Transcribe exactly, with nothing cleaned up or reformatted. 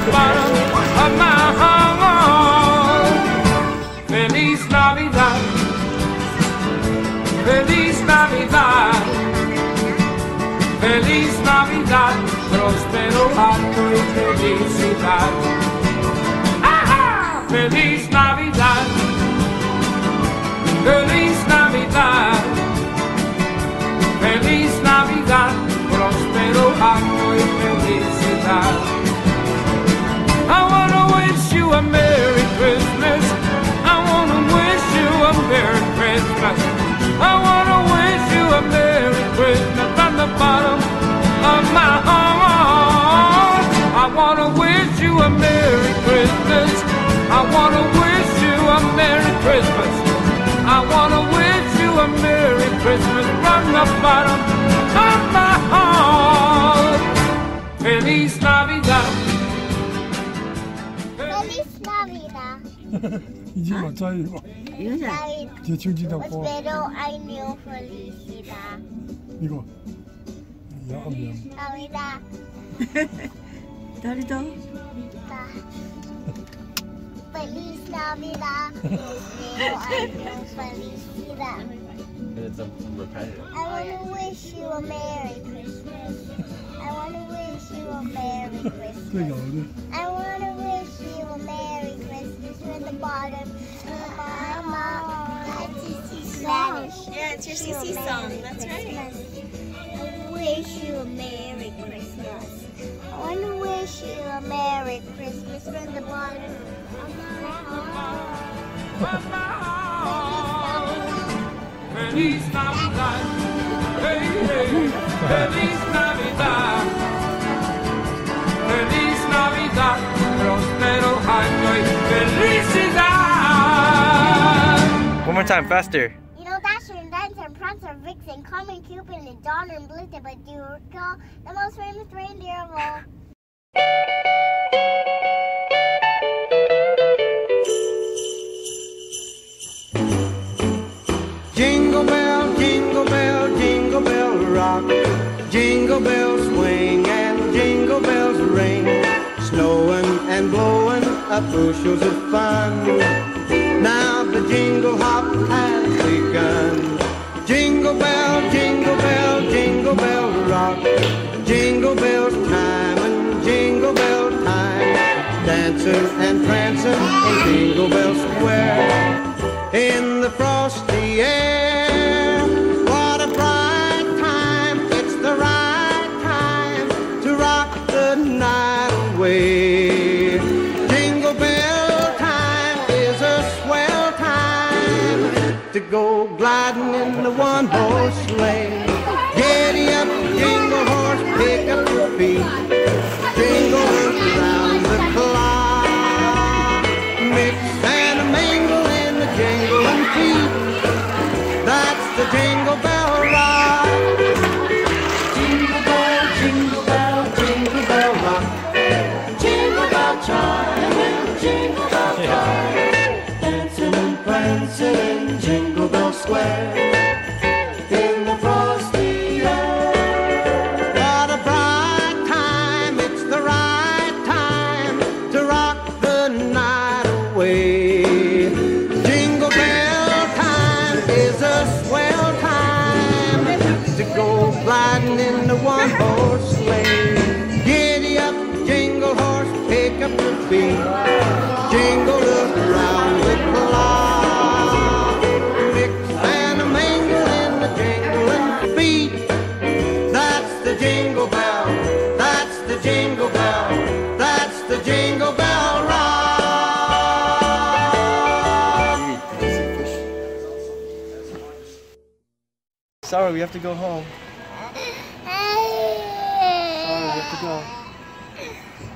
bottom of my heart. Feliz Navidad, Feliz Navidad, Feliz Navidad, próspero año y felicidad. ¡Ah! Feliz Navidad, Feliz Navidad, Feliz Navidad, próspero año y felicidad. I wanna wish you a Merry Christmas. I wanna wish you a Merry Christmas. I wanna wish you a Merry Christmas from the bottom of my heart. I wanna wish you a Merry Christmas. I wanna wish you a Merry Christmas. I wanna wish you a Merry Christmas from the bottom of my heart. Feliz Navidad. Feliz Navidad. 이제 맞아 이거. 대충지다 고. Prospero año felicidad. 이거. 야금야. Navidad. 다리도. Feliz Navidad. Prospero año felicidad. It's a repetitive. I want to wish you a Merry Christmas. I want to wish you a Merry Christmas. I want to wish you a Merry Christmas from the bottom of my heart. It's Spanish. Yeah, it's your C C song. That's right. I wish you a Merry Christmas. I want to wish you a Merry Christmas from the bottom of my heart. Feliz Navidad, hey, hey. Feliz Navidad, Feliz Navidad, próspero año y felicidad. One more time, faster. You know Dasher and Dancer and Prancer, Vixen, Comet, Cupid, and Donner and Blitzer, but do you recall the most famous reindeer of all? Jingle bell, jingle bell, jingle bell rock. Jingle bells swing and jingle bells ring. Snowing and blowing up bushels of fun. Now the jingle hop has begun. Jingle bell, jingle bell, jingle bell rock. Jingle bells time and jingle bell time. Dancing and prancing in Jingle Bell Square. In the frosty air, what a bright time. It's the right time to rock the night away. Jingle bell time is a swell time to go gliding in the one-horse sleigh. Giddy up, jingle horse, pick up your feet. Jingle around the clock. Mix and a mingle in the jingling feet. That's the Jingle Bell Rock. Jingle bell, jingle bell, jingle bell rock. Jingle bell chime and jingle bell time. Dancing and prancing in Jingle Bell Square. In the frosty air. What a bright time, it's the right time to rock the night away. Jingle bell time is a swell time to go gliding in the one-horse sleigh. Giddy up, jingle horse, pick up your feet. Jingle around the clock. Mix and a mingle in the jingling feet. That's the jingle bell. That's the jingle bell. That's the Jingle Bell Rock. Sorry, we have to go home. Sorry, we have to go.